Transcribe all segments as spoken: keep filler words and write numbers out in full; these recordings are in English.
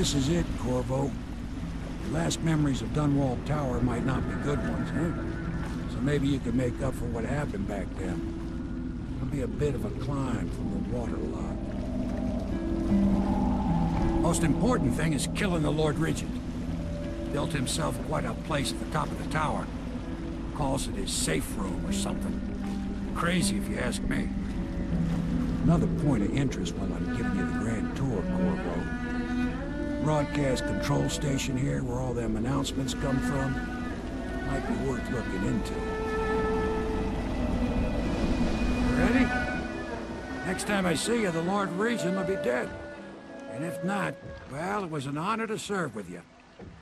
This is it, Corvo. Your last memories of Dunwall Tower might not be good ones, huh? So maybe you can make up for what happened back then. It'll be a bit of a climb from the waterlogged. Most important thing is killing the Lord Regent. Built himself quite a place at the top of the tower. Calls it his safe room or something. Crazy if you ask me. Another point of interest while I'm giving you the grand tour, Corvo. Broadcast control station here where all them announcements come from. Might be worth looking into. Ready? Next time I see you, the Lord Regent will be dead. And if not, well, it was an honor to serve with you.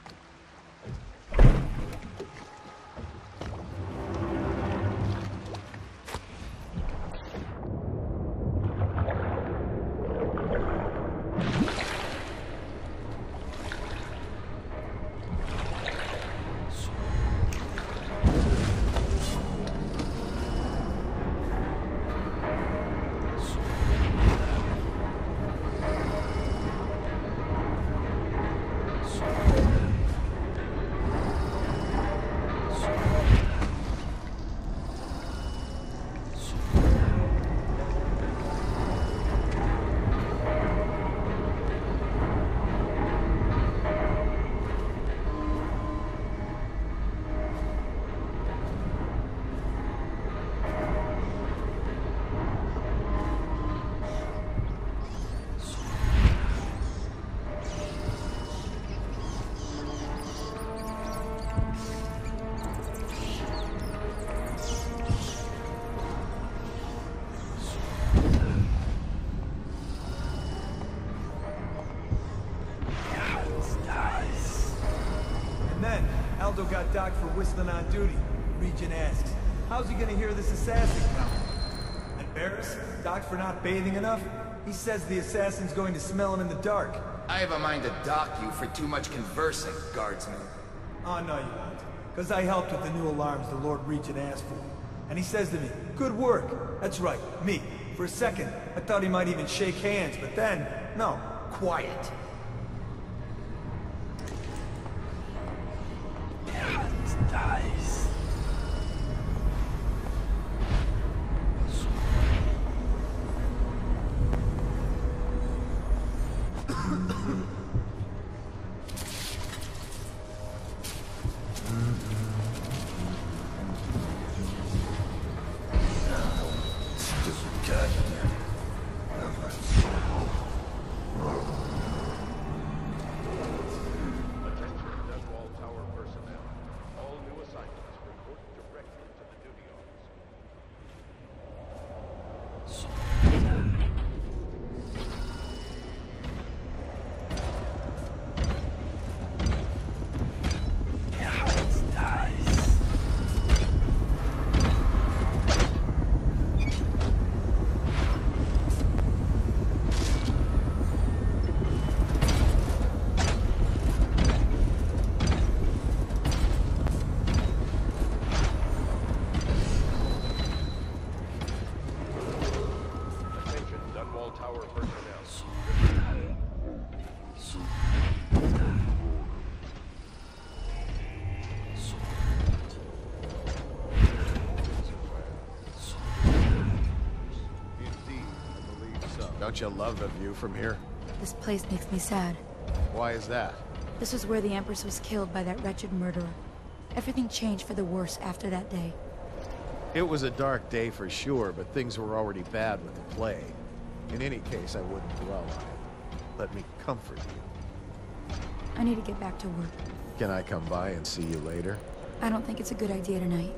Aldo got docked for whistling on duty. Regent asks, how's he gonna hear this assassin coming? And Barris, docked for not bathing enough? He says the assassin's going to smell him in the dark. I have a mind to dock you for too much conversing, guardsman. Oh, no you won't. Because I helped with the new alarms the Lord Regent asked for. And he says to me, good work. That's right, me. For a second, I thought he might even shake hands, but then, no. Quiet. Dice. Don't you love the view from here? This place makes me sad. Why is that? This was where the Empress was killed by that wretched murderer. Everything changed for the worse after that day. It was a dark day for sure, but things were already bad with the plague. In any case, I wouldn't dwell on it. Let me comfort you. I need to get back to work. Can I come by and see you later? I don't think it's a good idea tonight.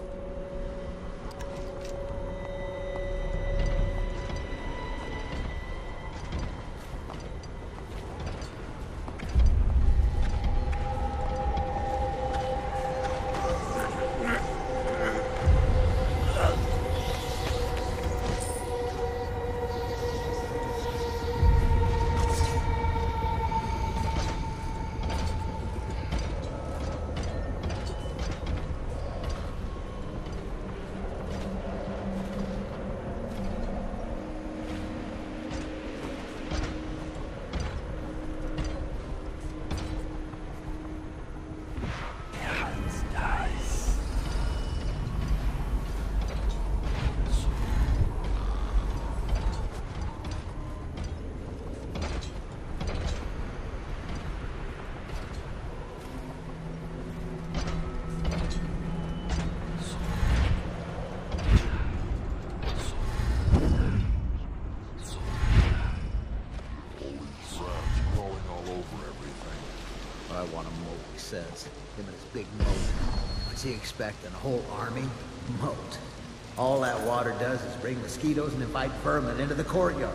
says. Him and his big moat. What's he expecting? A whole army? Moat. All that water does is bring mosquitoes and invite vermin into the courtyard.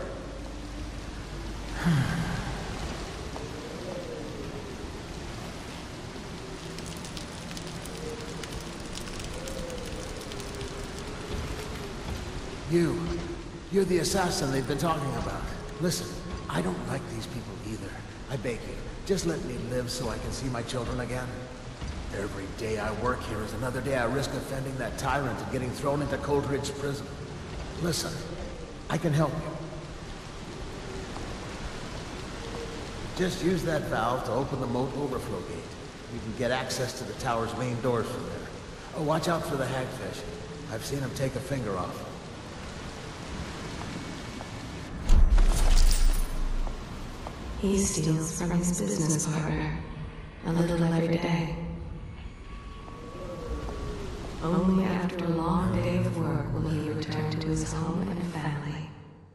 You. You're the assassin they've been talking about. Listen, I don't like these people either. I beg you, just let me live so I can see my children again. Every day I work here is another day I risk offending that tyrant and getting thrown into Coldridge prison. Listen, I can help you. Just use that valve to open the moat overflow gate. You can get access to the tower's main doors from there. Oh, watch out for the hagfish. I've seen him take a finger off. He steals from his business partner, a little every day. Only after a long day of work will he return to his home and family.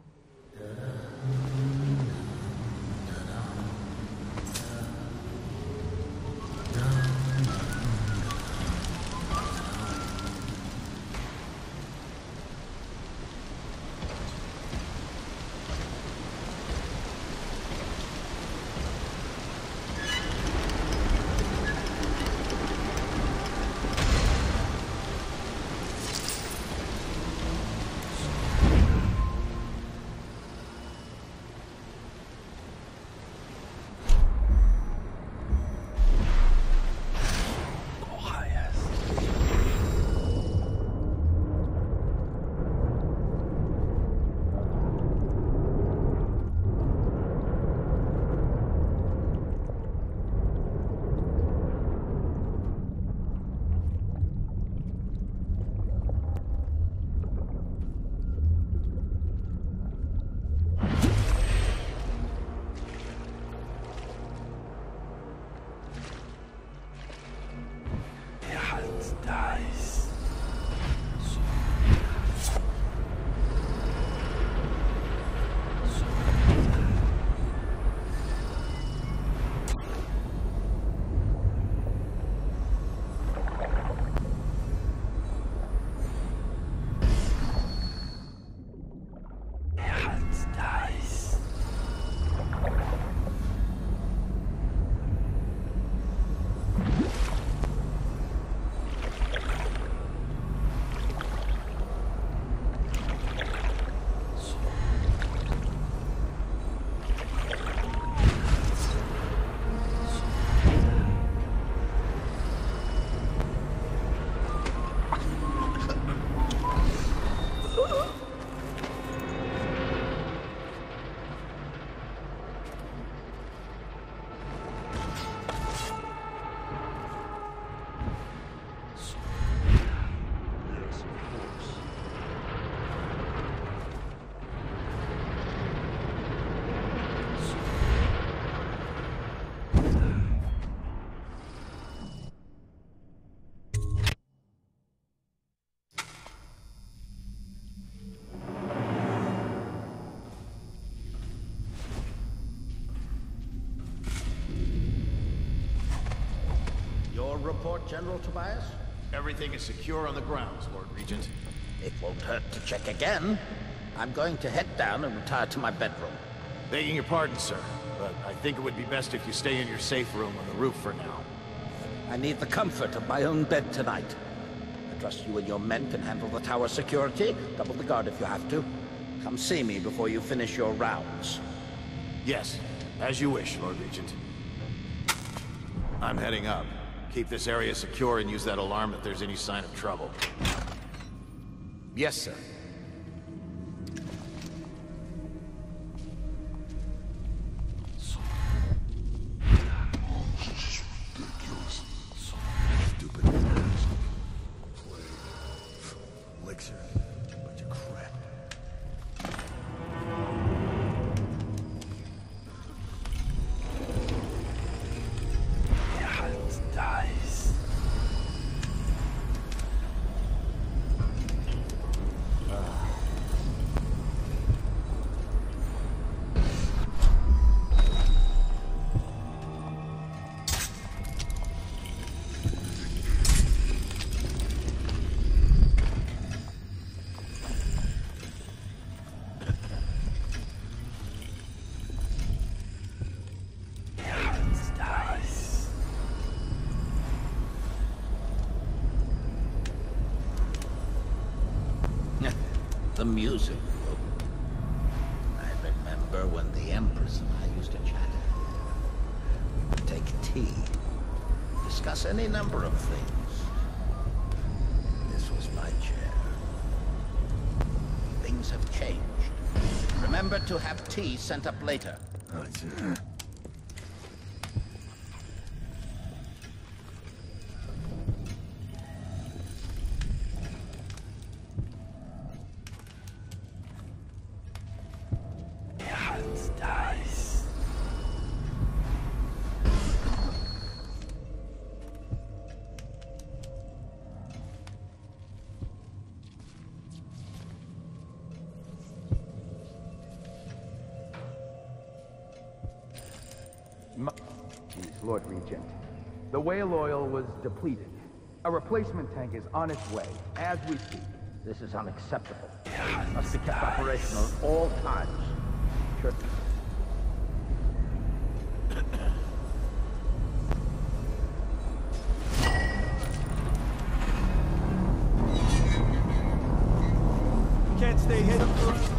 Report, General Tobias? Everything is secure on the grounds, Lord Regent. It won't hurt to check again. I'm going to head down and retire to my bedroom. Begging your pardon, sir, but I think it would be best if you stay in your safe room on the roof for now. I need the comfort of my own bed tonight. I trust you and your men can handle the tower security. Double the guard if you have to. Come see me before you finish your rounds. Yes, as you wish, Lord Regent. I'm heading up. Keep this area secure and use that alarm if there's any sign of trouble. Yes, sir. the music group. I remember when the Empress and I used to chat. We would take tea, discuss any number of things. This was my chair. Things have changed. Remember to have tea sent up later. Dice. Lord Regent. The whale oil was depleted. A replacement tank is on its way, as we speak. This is unacceptable. It must be kept operational at all times. Sure. Can't stay hidden for us.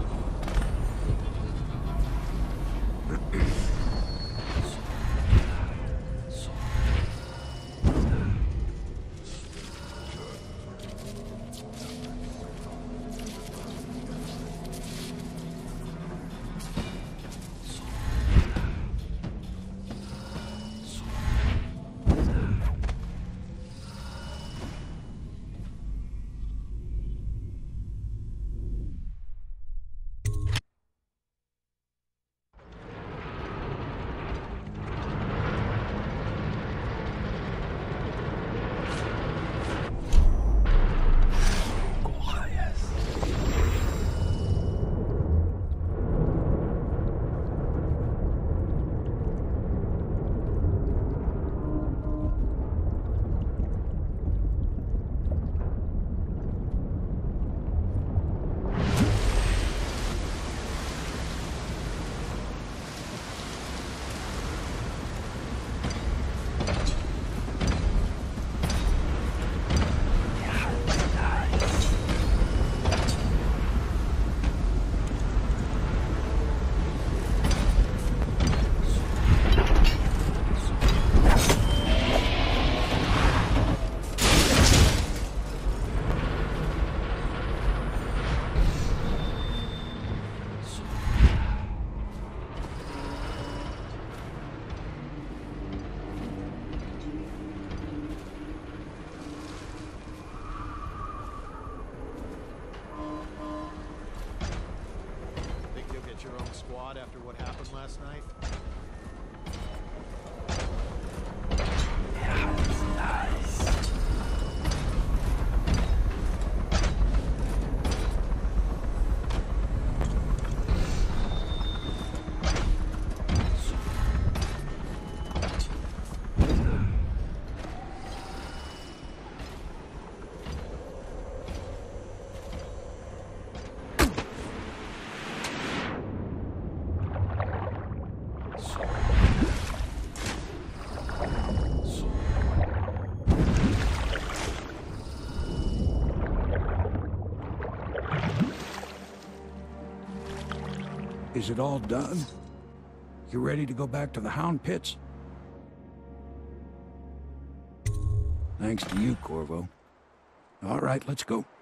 Your own squad after what happened last night? Is it all done? You ready to go back to the Hound Pits? Thanks to you, Corvo. All right, let's go.